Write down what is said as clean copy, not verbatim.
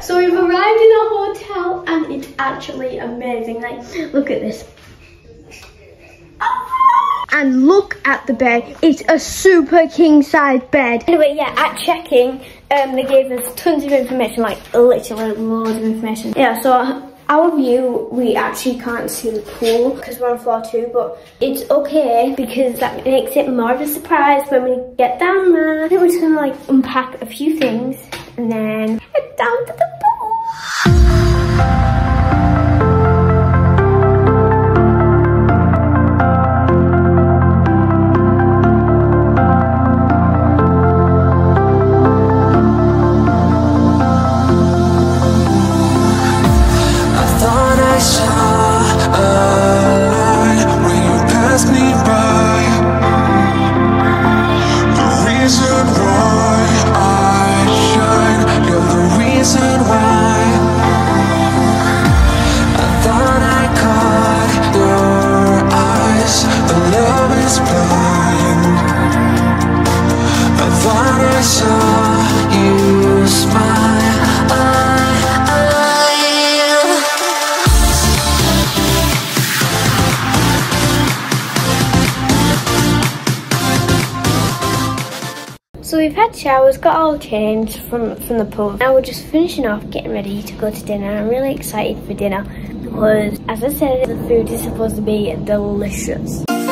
So we've arrived in a hotel and it's actually amazing. Like, look at this. And look at the bed. It's a super king size bed. Anyway, yeah, at checking, they gave us tons of information, like literally loads of information. Yeah, so our view, we actually can't see the pool because we're on floor 2, but it's okay because that makes it more of a surprise when we get down there. I think we're just gonna like unpack a few things and then head down to the pool. So we've had showers, got all changed from the pool. Now we're just finishing off, getting ready to go to dinner. I'm really excited for dinner because, as I said, the food is supposed to be delicious.